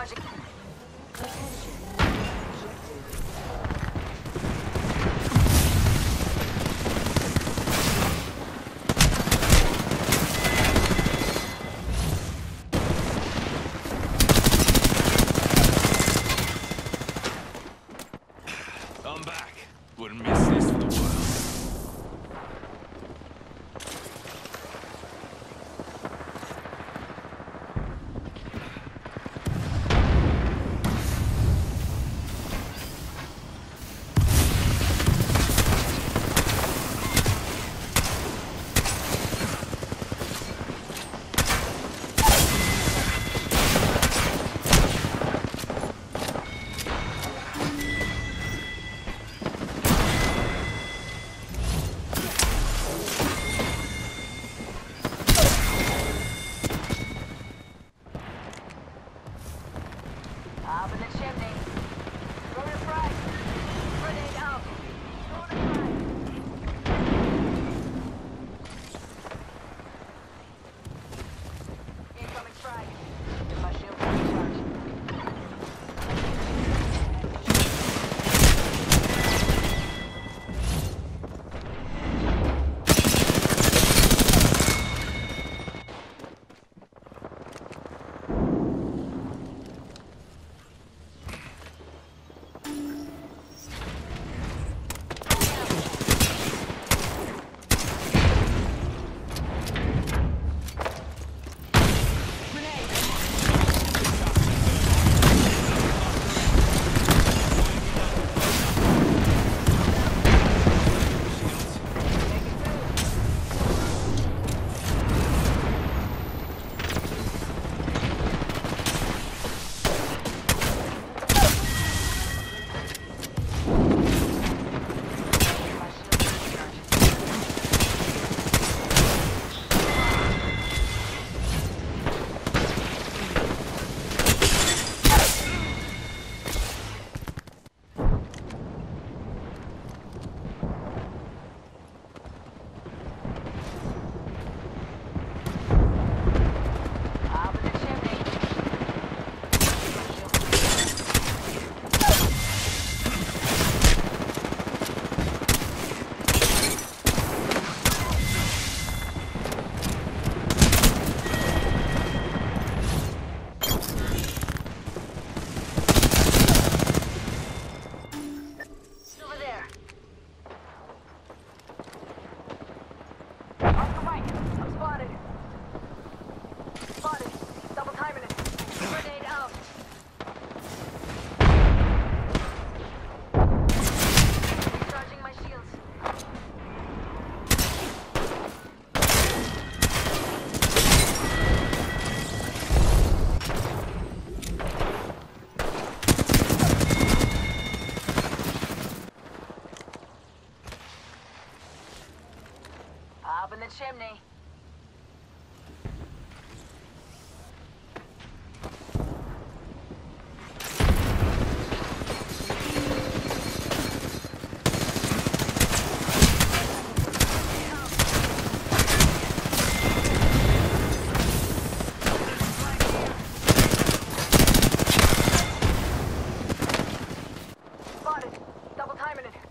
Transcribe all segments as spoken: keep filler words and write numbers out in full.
I'm back. Wouldn't miss this for the world. Up in the chimney. Throw the frag. Grenade out. Throw the frag. Incoming frag. My shield is recharged. Up in the chimney. Spotted. Double timing it.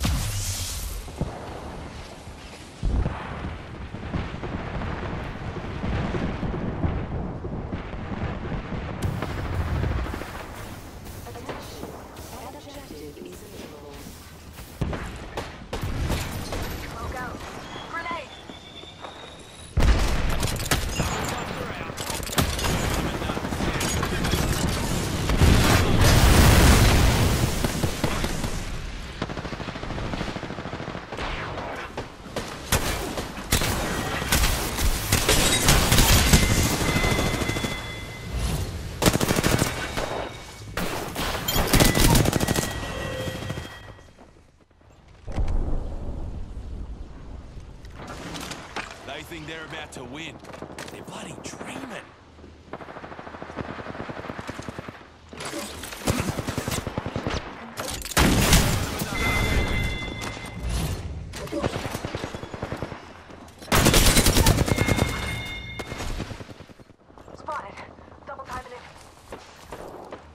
They think they're about to win. They're bloody dreaming. Spotted. Double timing it.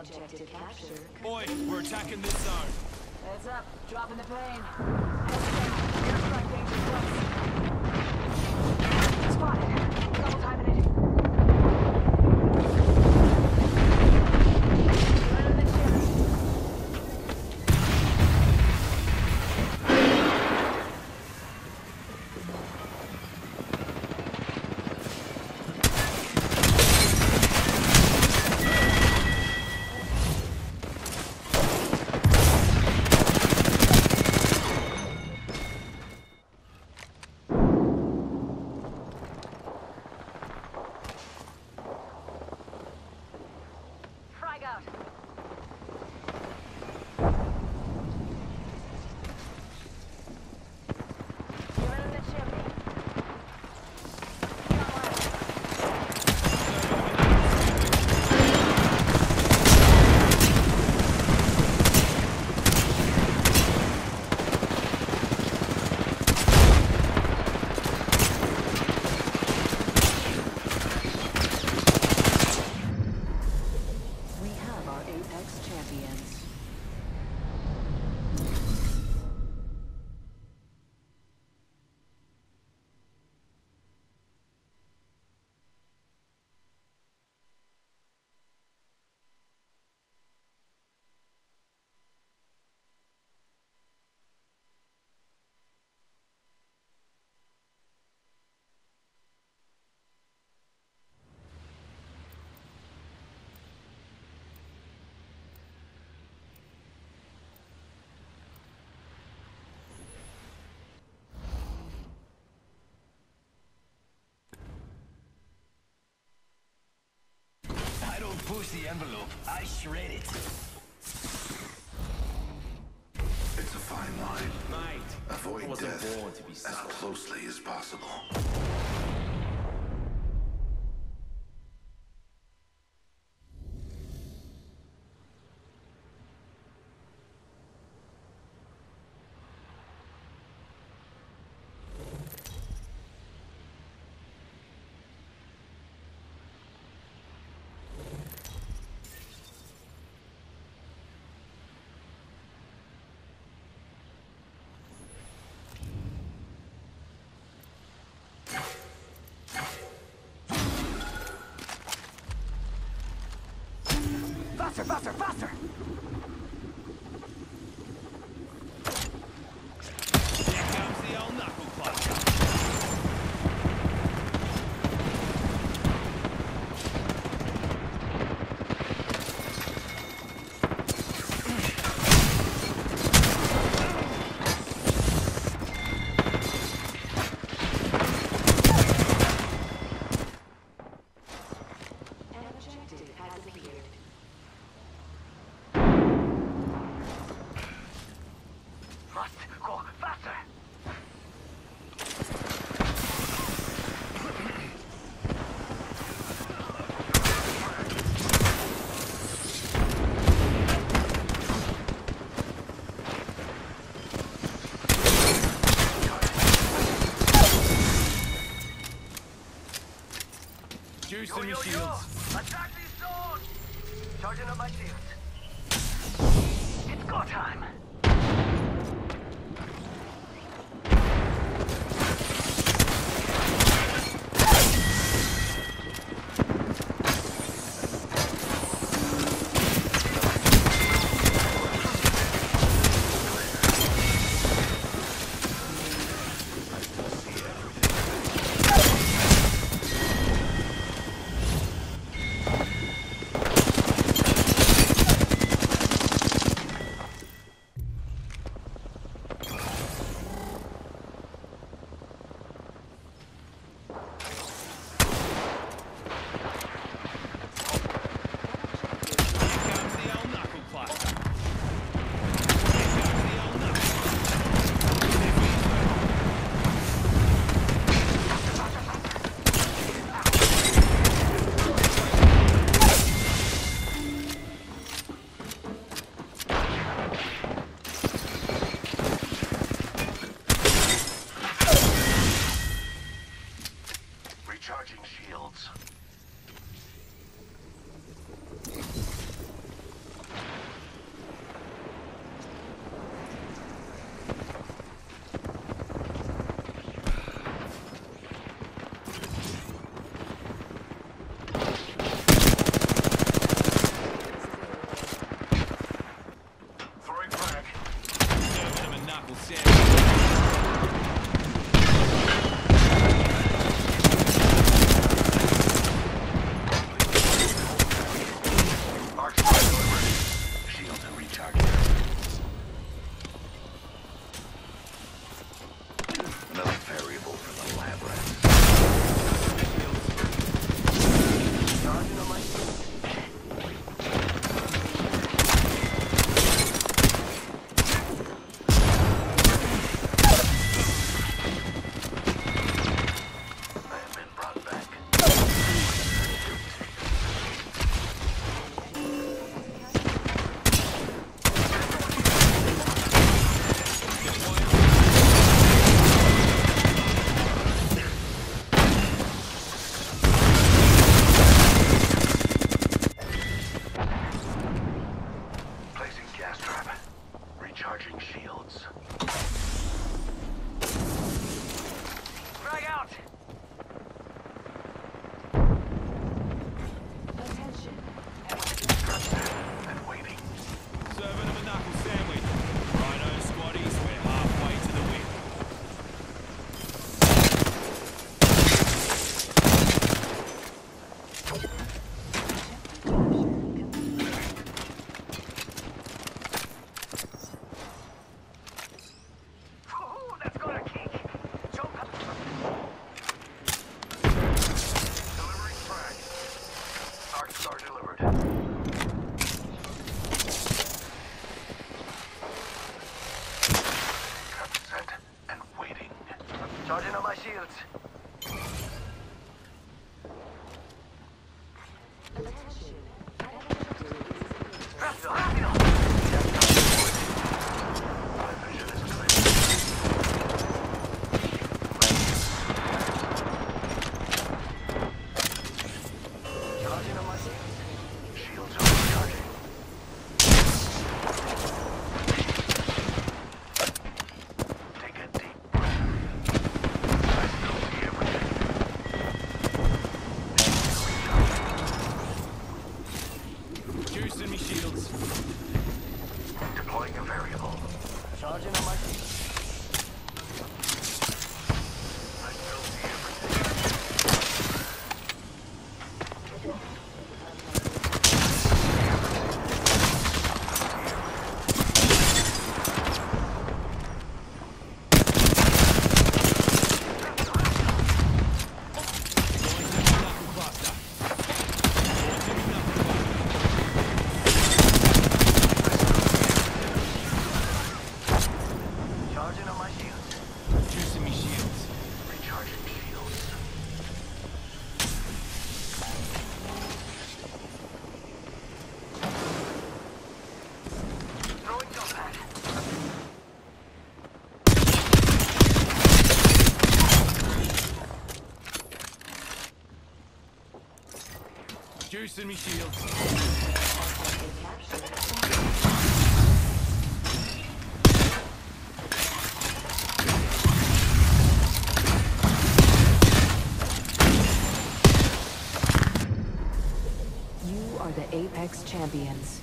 Objective capture. Boy, we're attacking this zone. Heads up, dropping the plane. Airstrike danger close. Spotted. Double time it. Push the envelope. I shred it. It's a fine line. Mate, Avoid I wasn't death born to be as subtle. closely as possible. Faster, faster, faster! Here comes the old knuckle cluster. Juicing your shields. Attack these zones! Charging up my shields. It's go time! delivered. Trap set and waiting. Charging on my shields. Rápido, rápido. My vision is clear. Charging on my shields. Shields are recharging. Take a deep breath. I still see everything. Juicing me shields. Deploying a variable. Charging on my shields. I still see everything. Charging on my shields. Juicing me shields. Recharging shields. Throwing jump pad. Juicing me shields. You are the Apex Champions.